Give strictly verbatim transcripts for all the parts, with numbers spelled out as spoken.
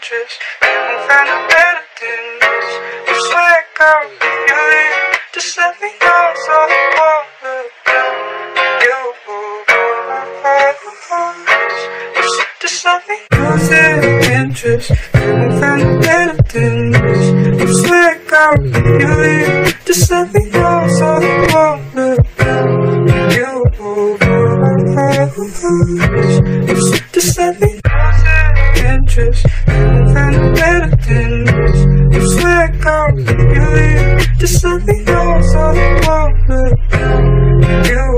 interest. You won't find a better than this. You swear, girl, you leave. Just let me know so I wanna know you. Just let me lose interest. You won't find a better than this. You swear, girl, you leave. Just let me know so I wanna know you. Just let me lose interest. You won't find a better than this. You swear, girl, you leave. Just let me know so I wanna know you.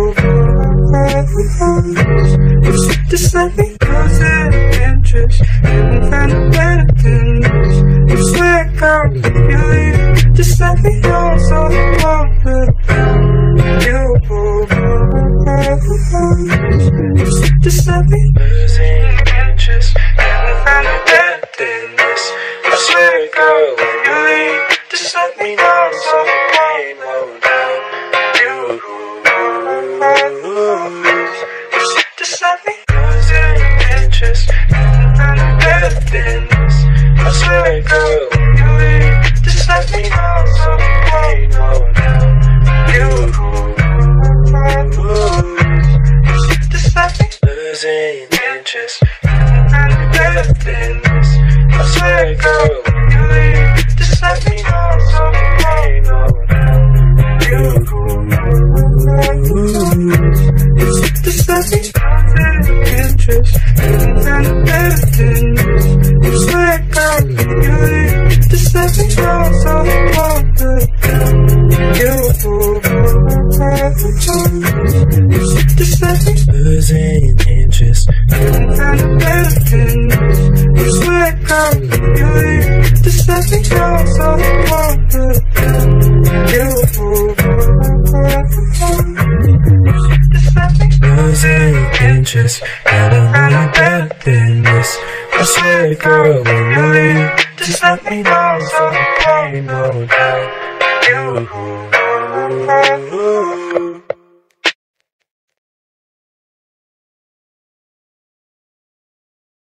Just let me lose interest. You won't find a better than this. You swear, girl, you leave. Just let me know so I wanna know you. Just let me lose interest. You won't find a better than this. I swear, girl, when you leave, just let me know so I won't know you. Just let me lose interest. You won't find a better than this. I swear, girl, when you leave, just let me know so I won't know you. Just let me lose interest. You won't find a better than this. I swear, girl, when you leave, just let me know so I won't know you. Just let me lose interest. You won't find a better than this. You swear, girl, when you leave, just let me know so I won't know you. Just let me lose interest. You won't find a better than this. You swear, girl, when you leave, just let me know so I won't know you. Just let me lose interest. You won't find a better than this. I swear, girl, when you leave, just let me know so I won't know you.